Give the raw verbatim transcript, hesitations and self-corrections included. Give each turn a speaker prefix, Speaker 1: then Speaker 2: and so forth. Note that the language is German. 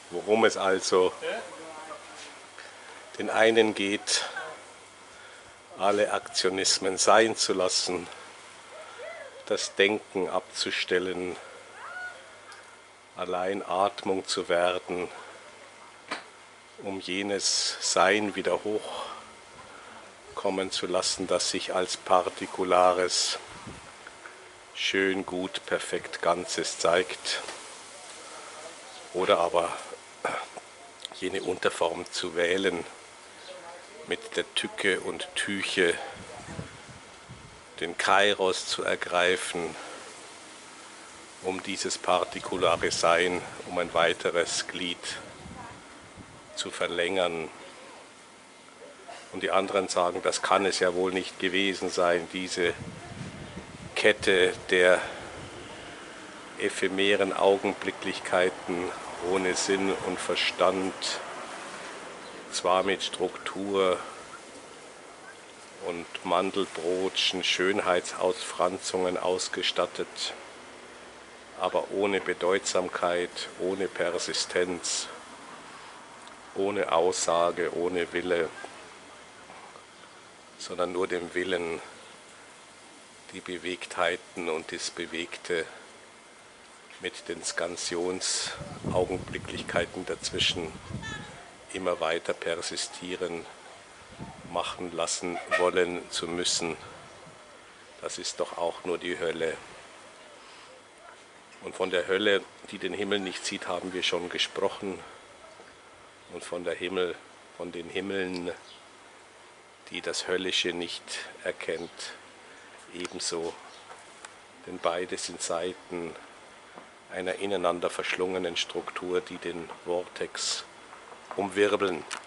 Speaker 1: Worum es also den einen geht, alle Aktionismen sein zu lassen, das Denken abzustellen, allein Atmung zu werden, um jenes Sein wieder hochkommen zu lassen, das sich als partikulares, schön, gut, perfekt Ganzes zeigt, oder aber jene Unterform zu wählen, mit der Tücke und Tüche den Kairos zu ergreifen, um dieses partikulare Sein um ein weiteres Glied zu verlängern. Und die anderen sagen, das kann es ja wohl nicht gewesen sein, diese Kette der ephemeren Augenblicklichkeiten ohne Sinn und Verstand, zwar mit Struktur und Mandelbrotschen Schönheitsausfranzungen ausgestattet, aber ohne Bedeutsamkeit, ohne Persistenz, ohne Aussage, ohne Wille, sondern nur dem Willen, die Bewegtheiten und das Bewegte mit den Skansionsaugenblicklichkeiten dazwischen immer weiter persistieren, machen lassen wollen zu müssen. Das ist doch auch nur die Hölle. Und von der Hölle, die den Himmel nicht sieht, haben wir schon gesprochen. Und von der Himmel, von den Himmeln, die das Höllische nicht erkennt, ebenso. Denn beide sind Seiten einer ineinander verschlungenen Struktur, die den Vortex umwirbeln.